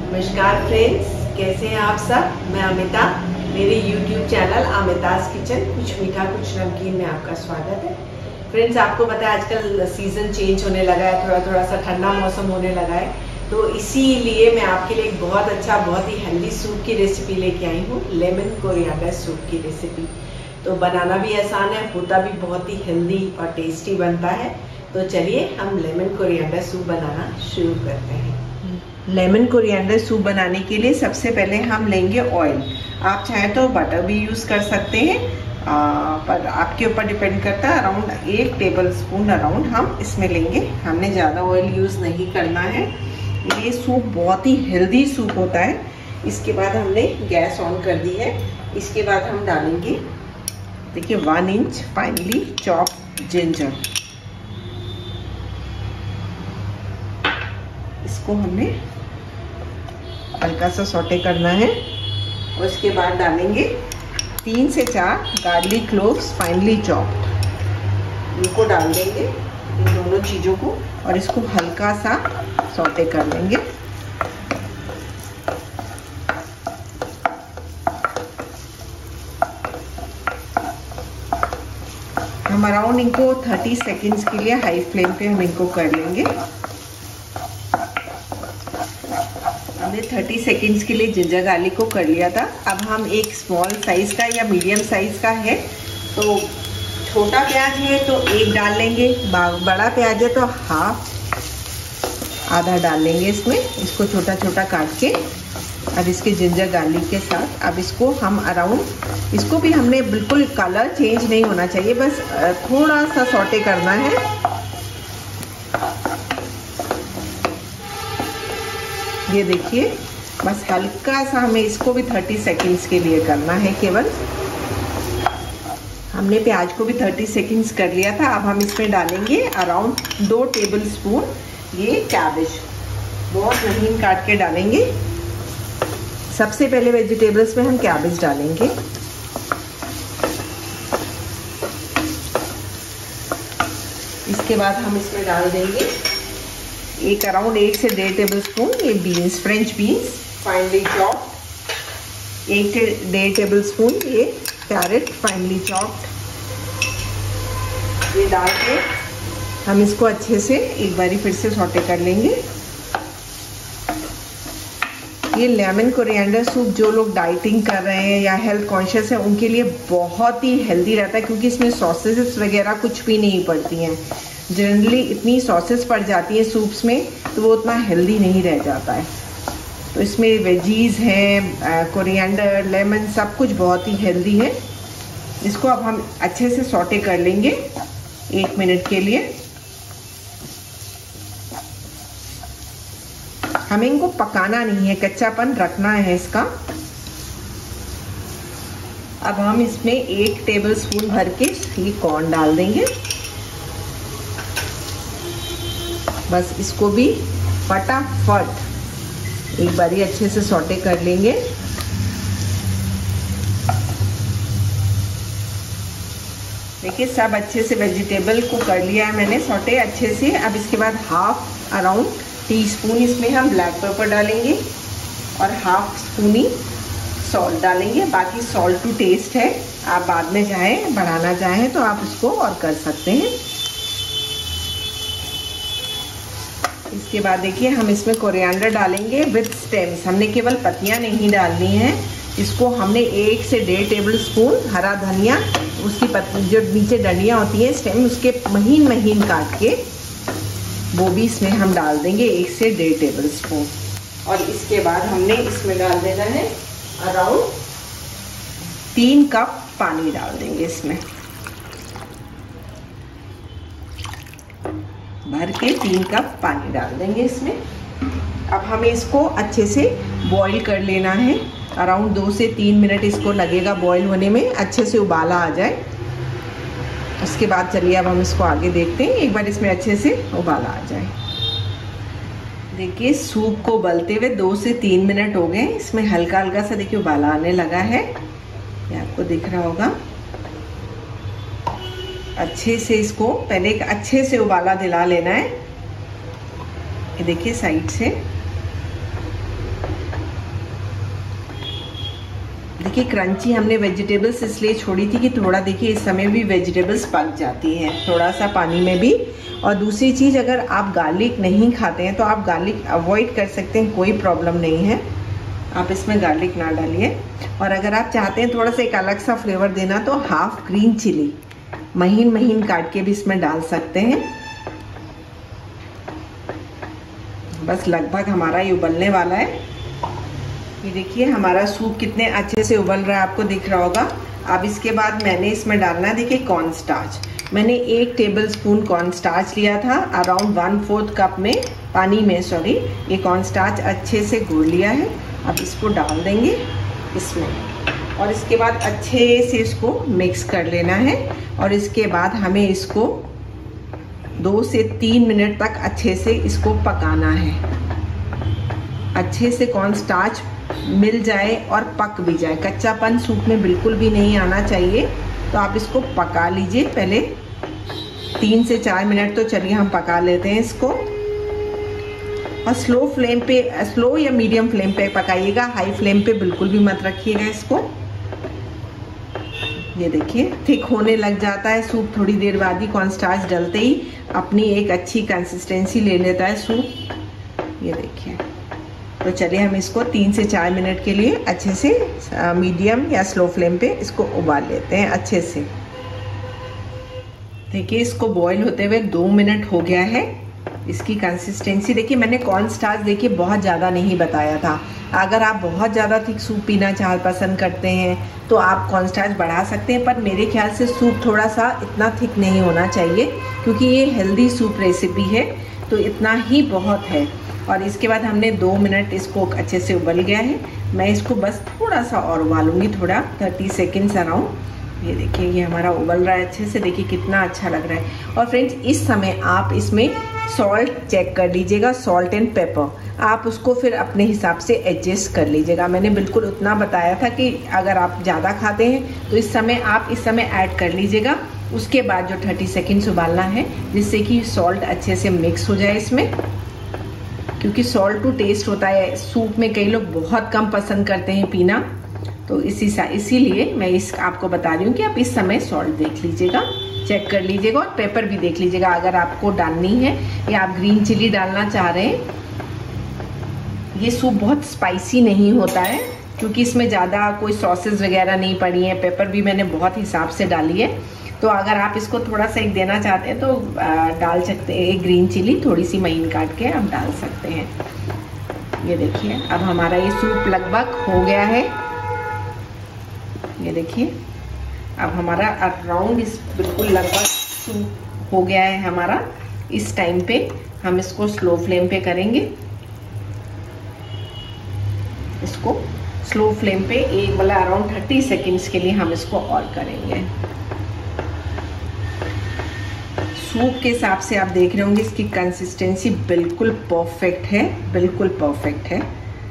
नमस्कार फ्रेंड्स, कैसे हैं आप सब। मैं अमिता, मेरे YouTube चैनल अमिता's किचन कुछ मीठा कुछ नमकीन में आपका स्वागत है। फ्रेंड्स, आपको पता है आजकल सीज़न चेंज होने लगा है, थोड़ा सा ठंडा मौसम होने लगा है, तो इसीलिए मैं आपके लिए एक बहुत अच्छा बहुत ही हेल्दी सूप की रेसिपी लेके आई हूँ। लेमन कोरिएंडर सूप की रेसिपी तो बनाना भी आसान है, होता भी बहुत ही हेल्दी और टेस्टी बनता है। तो चलिए हम लेमन कोरिएंडर सूप बनाना शुरू करते हैं। लेमन कोरिएंडर सूप बनाने के लिए सबसे पहले हम लेंगे ऑयल। आप चाहें तो बटर भी यूज़ कर सकते हैं, पर आपके ऊपर डिपेंड करता है। अराउंड 1 टेबल स्पून अराउंड हम इसमें लेंगे। हमने ज़्यादा ऑयल यूज़ नहीं करना है। ये सूप बहुत ही हेल्दी सूप होता है। इसके बाद हमने गैस ऑन कर दी है। इसके बाद हम डालेंगे, देखिए, 1 इंच फाइनली चॉप जिंजर। इसको हमने हल्का सा सौटे करना है। और इसके बाद डालेंगे 3 से 4 गार्लिक क्लोव्स फाइनली चॉप्ड। इनको डाल देंगे, इन दोनों चीज़ों को, और इसको हल्का सा सौटे कर लेंगे। हम अराउंड इनको 30 सेकेंड्स के लिए हाई फ्लेम पे हम इनको कर लेंगे। हमने 30 सेकेंड्स के लिए जिंजर गार्लिक को कर लिया था। अब हम एक स्मॉल साइज का या मीडियम साइज का है तो छोटा प्याज है तो 1 डाल लेंगे, बड़ा प्याज है तो आधा डाल लेंगे इसमें। इसको छोटा छोटा काट के अब इसके जिंजर गार्लिक के साथ अब इसको हम अराउंड, इसको भी हमने बिल्कुल कलर चेंज नहीं होना चाहिए, बस थोड़ा सा सौटे करना है। ये देखिए, बस हल्का सा हमें इसको भी 30 सेकेंड्स के लिए करना है केवल। हमने प्याज को भी 30 सेकेंड्स कर लिया था। अब हम इसमें डालेंगे अराउंड 2 टेबल स्पून ये कैबेज, बहुत महीन काट के डालेंगे। सबसे पहले वेजिटेबल्स में हम कैबेज डालेंगे। इसके बाद हम इसमें डाल देंगे एक अराउंड 1 से 1.5 टेबल स्पून ये beans, French beans finely chopped. 1 से 1.5 टेबल स्पून ये कैरेट फाइनली चॉप्ड। ये डाल के हम इसको अच्छे से एक बारी फिर से सौटे कर लेंगे। ये लेमन कोरिएंडर सूप जो लोग डाइटिंग कर रहे हैं या हेल्थ कॉन्शियस है उनके लिए बहुत ही हेल्दी रहता है, क्योंकि इसमें सॉसेस वगैरह कुछ भी नहीं पड़ती हैं। जनरली इतनी सॉसेस पड़ जाती हैं सूप्स में तो वो उतना हेल्दी नहीं रह जाता है। तो इसमें वेजीज हैं, कोरिएंडर, लेमन, सब कुछ बहुत ही हेल्दी है। इसको अब हम अच्छे से सौटे कर लेंगे 1 मिनट के लिए। हमें इनको पकाना नहीं है, कच्चापन रखना है इसका। अब हम इसमें 1 टेबल स्पून भर के ये कॉर्न डाल देंगे। बस इसको भी फटाफट एक बारी अच्छे से सौटे कर लेंगे। देखिए, सब अच्छे से वेजिटेबल को कर लिया है मैंने सौटे अच्छे से। अब इसके बाद हाफ अराउंड टीस्पून इसमें हम ब्लैक पेपर डालेंगे और हाफ स्पून ही सॉल्ट डालेंगे। बाकी सॉल्ट टू टेस्ट है, आप बाद में चाहें बढ़ाना चाहें तो आप उसको और कर सकते हैं। इसके बाद देखिए, हम इसमें कोरिएंडर डालेंगे विथ स्टेम्स। हमने केवल पत्तियां नहीं डालनी है, इसको हमने 1 से 1.5 टेबल स्पून हरा धनिया, उसकी पत्ती जो नीचे डंडियां होती हैं स्टेम, उसके महीन महीन काट के वो भी इसमें हम डाल देंगे 1 से 1.5 टेबल स्पून। और इसके बाद हमने इसमें डाल देना है अराउंड 3 कप पानी डाल देंगे इसमें, भर के 3 कप पानी डाल देंगे इसमें। अब हमें इसको अच्छे से बॉईल कर लेना है। अराउंड 2 से 3 मिनट इसको लगेगा बॉईल होने में, अच्छे से उबाला आ जाए। उसके बाद चलिए अब हम इसको आगे देखते हैं। एक बार इसमें अच्छे से उबाला आ जाए। देखिए, सूप को उबलते हुए 2 से 3 मिनट हो गए। इसमें हल्का हल्का सा देखिए उबाला आने लगा है, ये आपको दिख रहा होगा। अच्छे से इसको पहले एक अच्छे से उबाला दिला लेना है। ये देखिए साइड से हल्की क्रंची हमने वेजिटेबल्स इसलिए छोड़ी थी कि थोड़ा देखिए इस समय भी वेजिटेबल्स पक जाती हैं थोड़ा सा पानी में भी। और दूसरी चीज़, अगर आप गार्लिक नहीं खाते हैं तो आप गार्लिक अवॉइड कर सकते हैं, कोई प्रॉब्लम नहीं है, आप इसमें गार्लिक ना डालिए। और अगर आप चाहते हैं थोड़ा सा एक अलग सा फ्लेवर देना तो हाफ ग्रीन चिली महीन महीन काट के भी इसमें डाल सकते हैं। बस लगभग हमारा ये उबलने वाला है। ये देखिए हमारा सूप कितने अच्छे से उबल रहा है, आपको दिख रहा होगा। अब इसके बाद मैंने इसमें डालना है, देखिए कॉर्न स्टार्च। मैंने 1 टेबलस्पून कॉर्न स्टार्च लिया था, अराउंड 1/4 कप में पानी में, सॉरी, ये कॉर्न स्टार्च अच्छे से घोल लिया है। अब इसको डाल देंगे इसमें और इसके बाद अच्छे से इसको मिक्स कर लेना है। और इसके बाद हमें इसको 2 से 3 मिनट तक अच्छे से इसको पकाना है, अच्छे से कॉर्न स्टार्च मिल जाए और पक भी जाए। कच्चापन सूप में बिल्कुल भी नहीं आना चाहिए, तो आप इसको पका लीजिए। पहले 3 से 4 मिनट तो चलिए हम पका लेते हैं इसको। और स्लो फ्लेम पे, स्लो या मीडियम फ्लेम पे पकाइएगा, हाई फ्लेम पे बिल्कुल भी मत रखिएगा इसको। ये देखिए थिक होने लग जाता है सूप, थोड़ी देर बाद ही कॉर्न स्टार्च डलते ही अपनी एक अच्छी कंसिस्टेंसी ले लेता है सूप। ये देखिए, तो चलिए हम इसको 3 से 4 मिनट के लिए अच्छे से मीडियम या स्लो फ्लेम पे इसको उबाल लेते हैं अच्छे से। देखिए इसको बॉईल होते हुए 2 मिनट हो गया है। इसकी कंसिस्टेंसी देखिए, मैंने कॉर्न स्टार्च देखिए बहुत ज़्यादा नहीं बताया था। अगर आप बहुत ज़्यादा थिक सूप पीना पसंद करते हैं तो आप कॉर्न स्टार्च बढ़ा सकते हैं, पर मेरे ख्याल से सूप थोड़ा सा इतना थिक नहीं होना चाहिए, क्योंकि ये हेल्दी सूप रेसिपी है, तो इतना ही बहुत है। और इसके बाद हमने 2 मिनट इसको अच्छे से उबल गया है। मैं इसको बस थोड़ा सा और उबालूंगी, थोड़ा 30 सेकेंड्स अराउंड। ये देखिए ये हमारा उबल रहा है अच्छे से, देखिए कितना अच्छा लग रहा है। और फ्रेंड्स इस समय आप इसमें सॉल्ट चेक कर लीजिएगा, सॉल्ट एंड पेपर, आप उसको फिर अपने हिसाब से एडजस्ट कर लीजिएगा। मैंने बिल्कुल उतना बताया था कि अगर आप ज़्यादा खाते हैं तो इस समय आप इस समय ऐड कर लीजिएगा। उसके बाद जो 30 सेकेंड्स उबालना है, जिससे कि सॉल्ट अच्छे से मिक्स हो जाए इसमें, क्योंकि सॉल्ट टू टेस्ट होता है सूप में, कई लोग बहुत कम पसंद करते हैं पीना, तो इसीलिए मैं आपको बता रही हूँ कि आप इस समय सॉल्ट देख लीजिएगा, चेक कर लीजिएगा, और पेपर भी देख लीजिएगा अगर आपको डालनी है या आप ग्रीन चिली डालना चाह रहे हैं। ये सूप बहुत स्पाइसी नहीं होता है, क्योंकि इसमें ज़्यादा कोई सॉसेस वगैरह नहीं पड़ी हैं, पेपर भी मैंने बहुत हिसाब से डाली है। तो अगर आप इसको थोड़ा सा एक देना चाहते हैं तो डाल सकते हैं, एक ग्रीन चिली थोड़ी सी महीन काट के आप डाल सकते हैं। ये देखिए अब हमारा ये सूप लगभग हो गया है। ये देखिए अब हमारा अराउंड इस बिल्कुल लगभग सूप हो गया है हमारा। इस टाइम पे हम इसको स्लो फ्लेम पे करेंगे, इसको स्लो फ्लेम पे एक वाला अराउंड 30 सेकेंड्स के लिए हम इसको और करेंगे। सूप के हिसाब से आप देख रहे होंगे इसकी कंसिस्टेंसी बिल्कुल परफेक्ट है, बिल्कुल परफेक्ट है।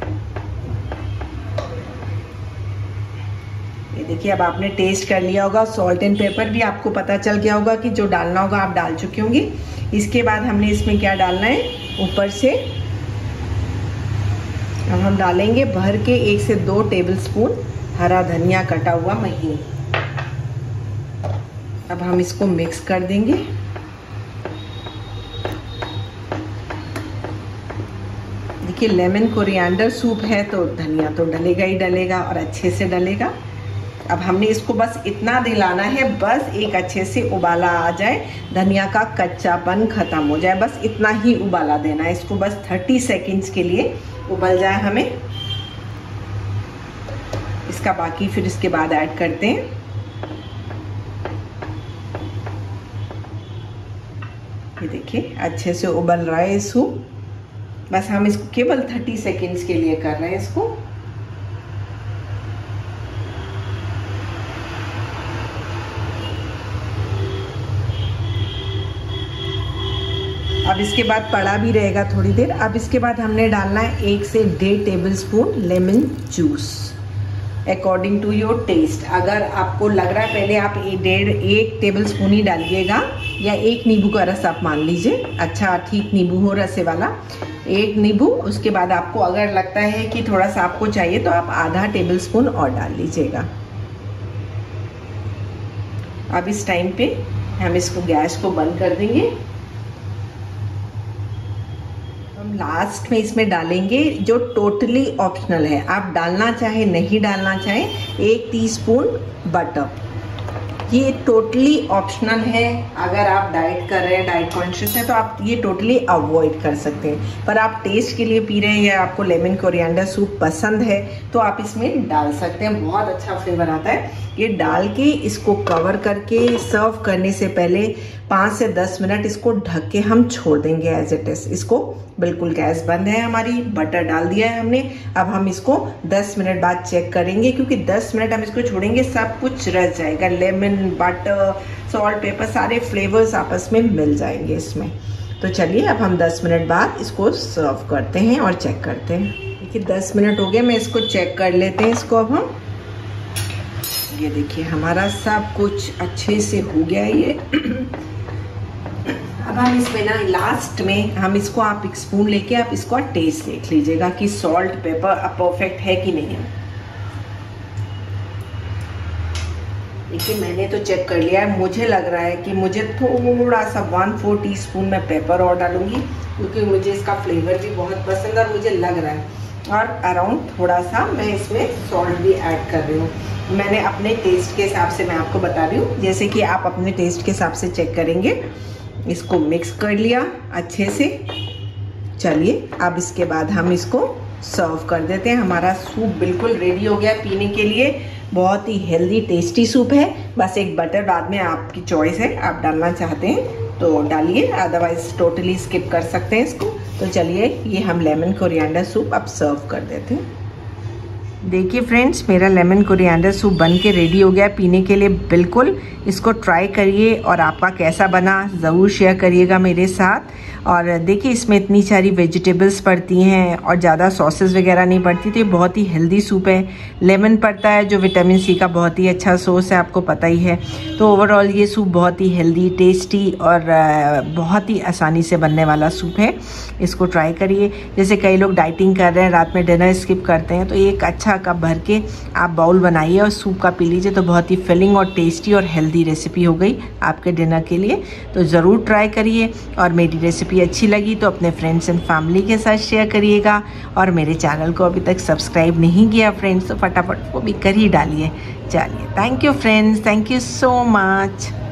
ये देखिए अब आपने टेस्ट कर लिया होगा, सॉल्ट एंड पेपर भी आपको पता चल गया होगा कि जो डालना होगा आप डाल चुके होंगे। इसके बाद हमने इसमें क्या डालना है, ऊपर से अब हम डालेंगे भर के 1 से 2 टेबलस्पून हरा धनिया कटा हुआ महीन। अब हम इसको मिक्स कर देंगे। देखिए लेमन कोरिएंडर सूप है तो धनिया तो डलेगा ही डलेगा और अच्छे से डलेगा। अब हमने इसको बस इतना दिलाना है, बस एक अच्छे से उबाला आ जाए, धनिया का कच्चापन खत्म हो जाए, बस इतना ही उबाला देना है इसको, बस 30 सेकेंड्स के लिए उबल जाए हमें। इसका बाकी फिर इसके बाद ऐड करते हैं। ये देखिए अच्छे से उबल रहा है सूप, बस हम इसको केवल 30 सेकेंड्स के लिए कर रहे हैं इसको। अब इसके बाद पड़ा भी रहेगा थोड़ी देर। अब इसके बाद हमने डालना है 1 से 1.5 tablespoon lemon juice, according to your taste. अगर आपको लग रहा है पहले आप 1 टेबलस्पून ही डालिएगा, या 1 नींबू का रस आप मान लीजिए, अच्छा ठीक नींबू हो रसे वाला 1 नींबू। उसके बाद आपको अगर लगता है कि थोड़ा सा आपको चाहिए तो आप आधा टेबलस्पून और डाल लीजिएगा। अब इस टाइम पे हम इसको गैस को बंद कर देंगे। हम लास्ट में इसमें डालेंगे जो टोटली ऑप्शनल है, आप डालना चाहे नहीं डालना चाहे, 1 टीस्पून बटर। ये टोटली ऑप्शनल है, अगर आप डाइट कर रहे हैं, डाइट कॉन्शियस है तो आप ये टोटली अवॉइड कर सकते हैं। पर आप टेस्ट के लिए पी रहे हैं या आपको लेमन कोरिएंडर सूप पसंद है तो आप इसमें डाल सकते हैं, बहुत अच्छा फ्लेवर आता है। ये डाल के इसको कवर करके सर्व करने से पहले 5 से 10 मिनट इसको ढक के हम छोड़ देंगे एज इट इज। इसको बिल्कुल गैस बंद है हमारी, बटर डाल दिया है हमने। अब हम इसको 10 मिनट बाद चेक करेंगे, क्योंकि 10 मिनट हम इसको छोड़ेंगे सब कुछ रच जाएगा, लेमन, बटर, सॉल्ट, पेपर, सारे फ्लेवर्स आपस में मिल जाएंगे इसमें। तो चलिए अब हम 10 मिनट बाद इसको सर्व करते हैं और चेक करते हैं। देखिए 10 मिनट हो गए, मैं इसको चेक कर लेते हैं इसको। अब हम ये देखिए हमारा सब कुछ अच्छे से हो गया ये। अब हम इसमें ना लास्ट में हम इसको आप एक स्पून लेके आप इसको टेस्ट देख लीजिएगा कि सॉल्ट पेपर परफेक्ट है कि नहीं है। देखिए मैंने तो चेक कर लिया है, मुझे लग रहा है कि मुझे थोड़ा सा 1/4 टीस्पून मैं पेपर और डालूंगी, क्योंकि मुझे इसका फ्लेवर भी बहुत पसंद है और मुझे लग रहा है। और अराउंड थोड़ा सा मैं इसमें सॉल्ट भी ऐड कर रही हूँ। मैंने अपने टेस्ट के हिसाब से मैं आपको बता रही हूँ, जैसे कि आप अपने टेस्ट के हिसाब से चेक करेंगे। इसको मिक्स कर लिया अच्छे से। चलिए अब इसके बाद हम इसको सर्व कर देते हैं। हमारा सूप बिल्कुल रेडी हो गया पीने के लिए। बहुत ही हेल्दी टेस्टी सूप है। बस एक बटर बाद में आपकी चॉइस है, आप डालना चाहते हैं तो डालिए, अदरवाइज टोटली स्किप कर सकते हैं इसको। तो चलिए ये हम लेमन कोरिएंडर सूप अब सर्व कर देते हैं। देखिए फ्रेंड्स, मेरा लेमन कोरिएंडर सूप बन के रेडी हो गया पीने के लिए। बिल्कुल इसको ट्राई करिए और आपका कैसा बना ज़रूर शेयर करिएगा मेरे साथ। और देखिए इसमें इतनी सारी वेजिटेबल्स पड़ती हैं और ज़्यादा सॉसेस वगैरह नहीं पड़ती, तो ये बहुत ही हेल्दी सूप है। लेमन पड़ता है जो विटामिन सी का बहुत ही अच्छा सोर्स है, आपको पता ही है। तो ओवरऑल ये सूप बहुत ही हेल्दी, टेस्टी और बहुत ही आसानी से बनने वाला सूप है। इसको ट्राई करिए। जैसे कई लोग डाइटिंग कर रहे हैं, रात में डिनर स्किप करते हैं, तो एक अच्छा कप भर के आप बाउल बनाइए और सूप का पी लीजिए, तो बहुत ही फिलिंग और टेस्टी और हेल्दी रेसिपी हो गई आपके डिनर के लिए। तो ज़रूर ट्राई करिए और मेरी रेसिपी अच्छी लगी तो अपने फ्रेंड्स एंड फैमिली के साथ शेयर करिएगा। और मेरे चैनल को अभी तक सब्सक्राइब नहीं किया फ्रेंड्स तो फटाफट वो भी कर ही डालिए। चलिए, thank you friends, thank you so much.